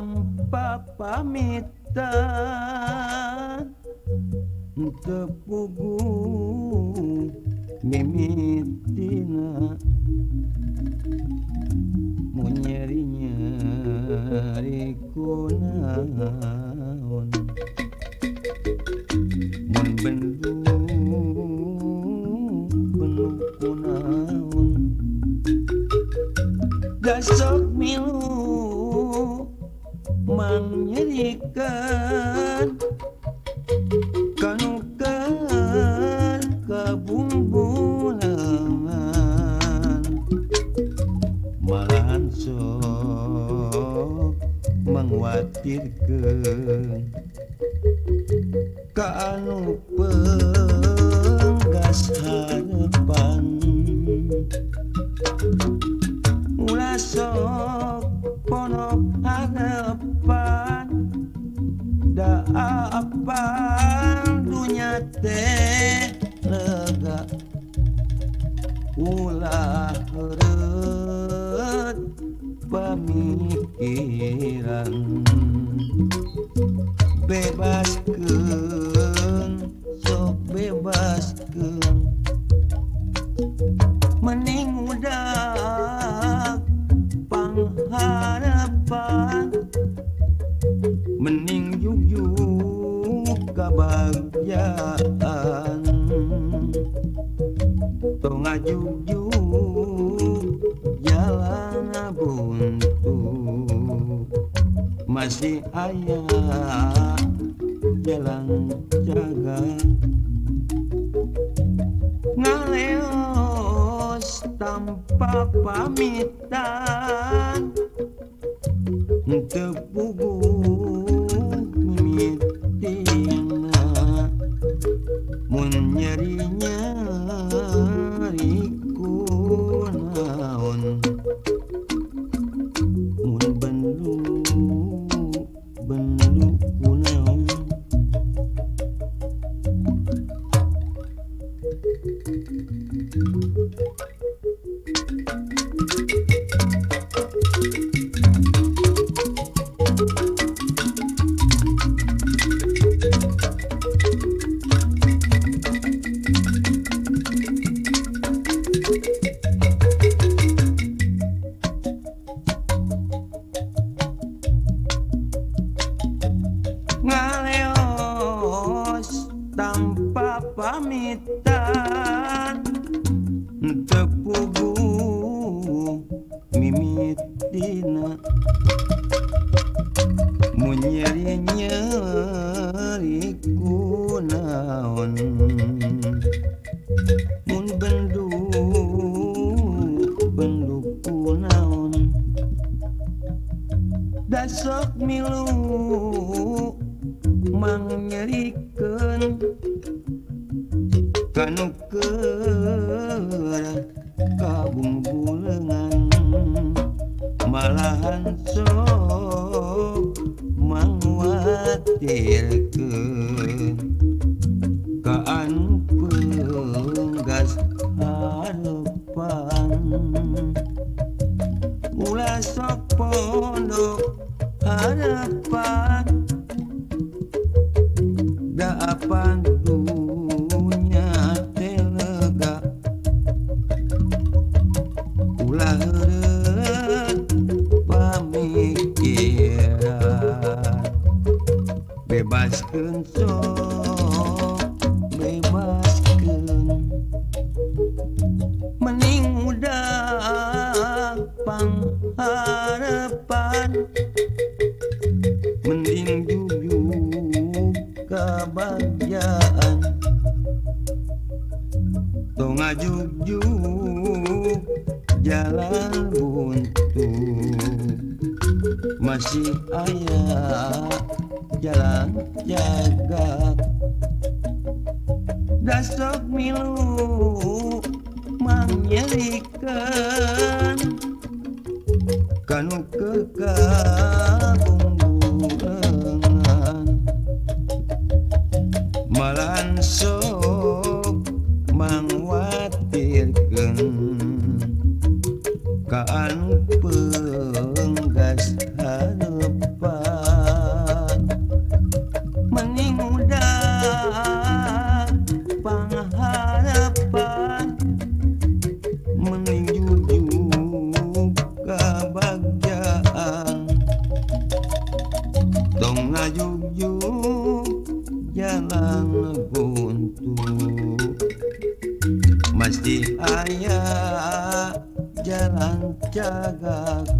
tanpa pamitan tepugu mimitina nyeri kunaon mun bendu kunaon dasok milu mang nyerikan kanukan kabumbulangan malahan sok mengwatirkeun ka anu penggas harapan ulah sok ponok harapan da apa dunya teh lega ulah heureut pamikiran bebaskeun sok bebaskeun mending udah pangharapan mending jujuk kebahagiaan tong ngajujuk jalan buntu masih aya jalan jaga ngaleos tanpa pamitan tepugu mimitina mun nyeri kunaon mun bendu kunaon ngaleos tanpa pamitan tepugu mimitina mun nyeri kunaon mun bendu kunaon dasok milu mang nyerikeun kanukeun kabumbulengan malahan sok mangwatirkeun ka anu penggas harapan ulah sok pondok harapan daapan dunya teh lega ulah heureut pamikiran bebaskeun sok bebaskeun mending udah pangharapan mending jujur kebahagiaan tong ngajujuk jalan buntu masih aya jalan jaga dasok milu mang nyerikeun kanu kekabumbulengan malahan sok mangwatirkeun ka anu penggas harapan dong ngayuk-yuk jalan buntu mesti aya jalan cagak